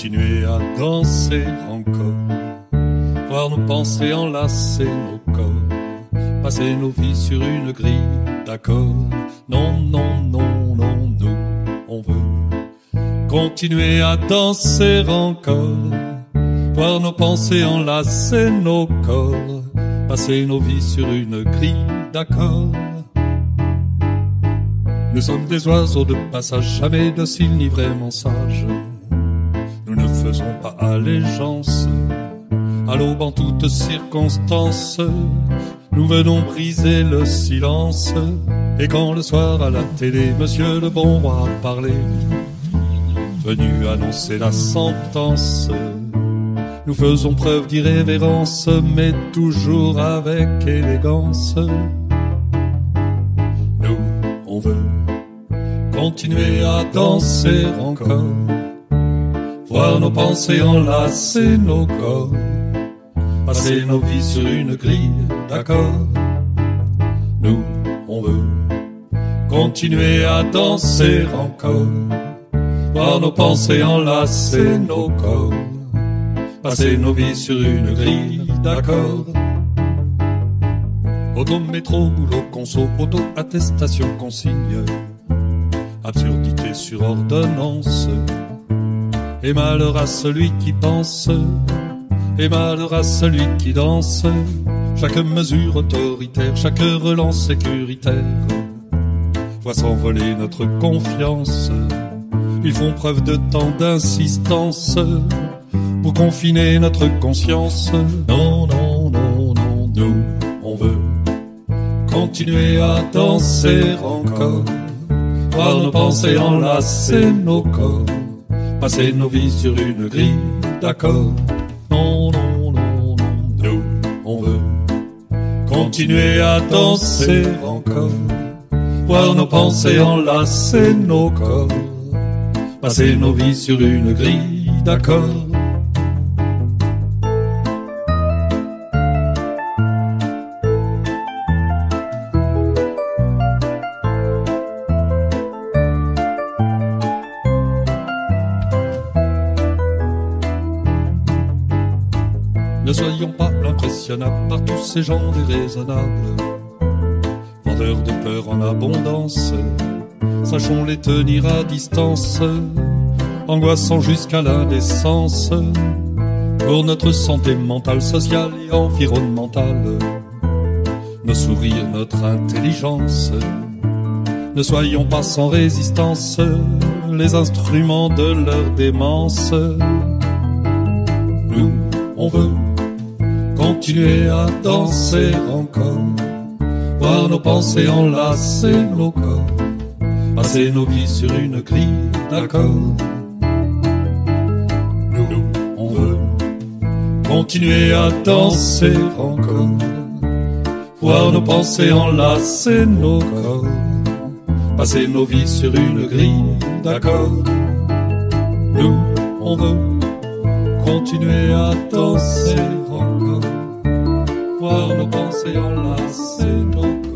continuer à danser encore, voir nos pensées enlacer nos corps, passer nos vies sur une grille d'accord. Non, non, non, non, nous, on veut continuer à danser encore, voir nos pensées enlacer nos corps, passer nos vies sur une grille d'accord. Nous sommes des oiseaux de passage, jamais dociles ni vraiment sages. Nous ne faisons pas allégeance à l'aube en toutes circonstances. Nous venons briser le silence. Et quand le soir à la télé, Monsieur le bon roi a parlé, venu annoncer la sentence, nous faisons preuve d'irrévérence, mais toujours avec élégance. Nous, on veut continuer à danser encore, voir nos pensées enlacer nos corps, passer nos vies sur une grille d'accord. Nous, on veut continuer à danser encore, voir nos pensées enlacer nos corps, passer nos vies sur une grille d'accord. Auto, métro, boulot, conso, auto-attestation, consigne, absurdité sur ordonnance. Et malheur à celui qui pense, et malheur à celui qui danse. Chaque mesure autoritaire, chaque relance sécuritaire voit s'envoler notre confiance. Ils font preuve de tant d'insistance pour confiner notre conscience. Non, non, non, non, nous, on veut continuer à danser encore, voir nos pensées enlacer nos corps, passer nos vies sur une grille d'accord. Non, non, non, non, nous, on veut continuer à danser encore, voir nos pensées enlacer nos corps, passer nos vies sur une grille d'accord. Ne soyons pas impressionnables par tous ces gens déraisonnables, vendeurs de peur en abondance. Sachons les tenir à distance, angoissant jusqu'à l'indécence, pour notre santé mentale, sociale et environnementale. Nos sourires, notre intelligence, ne soyons pas sans résistance, les instruments de leur démence. Nous, on veut continuer à danser encore, voir nos pensées enlacer nos corps, passer nos vies sur une grille d'accord. Nous, on veut continuer à danser encore, voir nos pensées enlacer nos corps, passer nos vies sur une grille d'accord. Nous, on veut continuer à danser encore, voir nos pensées enlacer nos corps.